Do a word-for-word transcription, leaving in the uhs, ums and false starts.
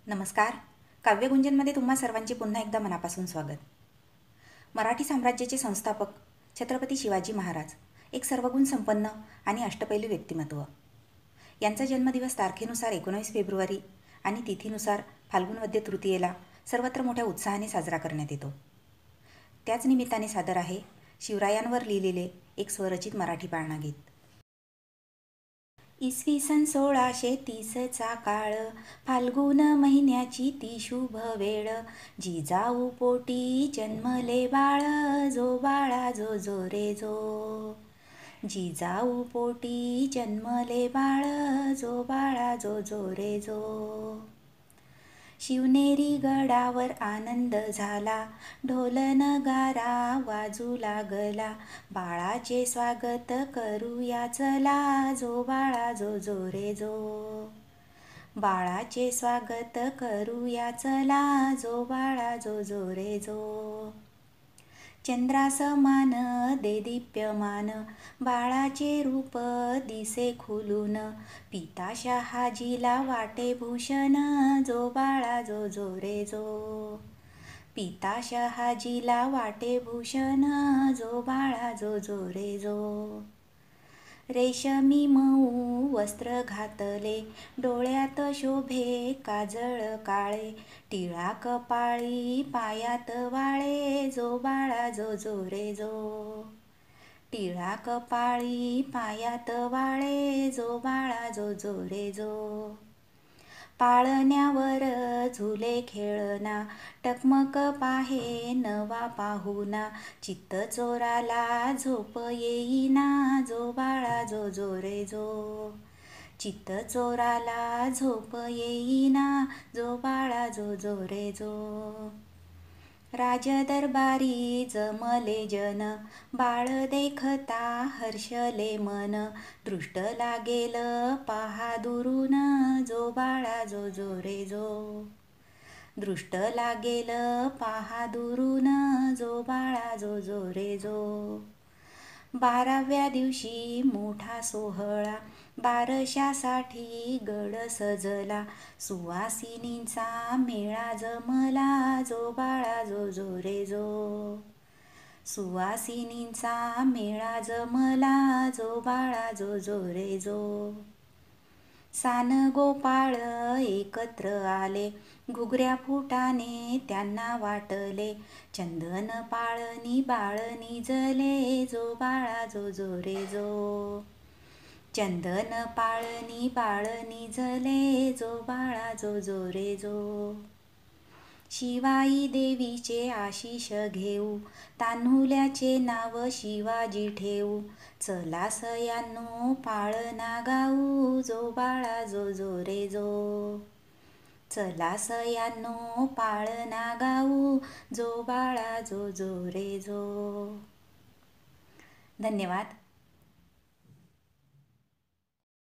नमस्कार. काव्यगुंजनमध्ये तुम्हा सर्वांचे पुन्हा एकदा मनापासून स्वागत. मराठी साम्राज्याचे संस्थापक छत्रपती शिवाजी महाराज एक सर्वगुण संपन्न आणि अष्टपैलू व्यक्तिमत्व. यांचा जन्मदिवस तारखेनुसार एकोणीस फेब्रुवारी आणि तिथीनुसार फाल्गुन वद्य तृतीयेला सर्वत्र मोठ्या उत्साहाने साजरा करण्यात येतो. त्याच निमित्ताने सादर आहे शिवरायांवर लिहिलेले एक स्वरचित मराठी पाळणागीत. इसवी सन सोळाशे तीसचा काळ, फाल्गुन महिन्याची ती शुभ वेळ, जिजाऊ पोटी जन्मले बाळ, जो बाळा जो जो रे जो. जिजाऊ पोटी जन्मले बाळ, जो बाळा जो जो रे जो. शिवनेरी गडावर आनंद झाला, ढोल नगारा वाजू लागला, बाळाचे स्वागत करूया चला, जो बाळा जो जो रे जो. बाळाचे स्वागत करूया चला, जो बाळा जो जो रे जो. चंद्रासमान दे दीप्यमान, बाळाचे रूप दिसे खुलून, पिता शहाजीला वाटे भूषण, जो बाळा जो जो रे जो. पिता शहाजीला वाटे भूषण, जो बाळा जो जो रे जो. रेशमी मऊ वस्त्र घातले, डोळ्यात शोभे काजळ काळे, टिळा कपाळी पायात वाळे, जो बाळा जो जो रे जो. टिळा कपाळी पायात वाळे, जो बाळा जो जो रे जो. पाळण्यावर झुले खेळना, टकमक पाहे नवा पाहुणा, चित्त चोराला झोप येईना, जो बाळा जो जो रे जो. चित्त चोराला झोप येईना, जो बाळा जो जो रे जो. राजदरबारी जमले जन, बाळ देखता हर्षले मन, दृष्ट लागेल पहा दुरून, जो बाळा जो जो रे जो. दृष्ट लागेल पहा दुरून, जो बाळा जो जो रे जो. बाराव्या दिवशी मोठा सोहळा, बारशासाठी गड सजला, सुवासिनींचा मेळा जमला, जो बाळा जो जो रे जो. सुवासिनींचा मेळा जमला, जो बाळा जो जो रे जो. सान गोपाळ एकत्र आले, घुगऱ्या फुटाने त्यांना वाटले, चंदन पाळणी बाळणी जले, जो बाळा जो जो रे जो. चंदन पाळणी बाळणी जले, जो बाळा जो जो रे जो. शिवाई देवीचे आशिष घेऊ, तान्हुल्याचे नाव शिवाजी ठेवू, चला सयांनो पाळणा गाऊ, जो बाळा जो जो रे जो. चला सयांनो पाळणा गाऊ, जो बाळा जो जो रे जो. धन्यवाद.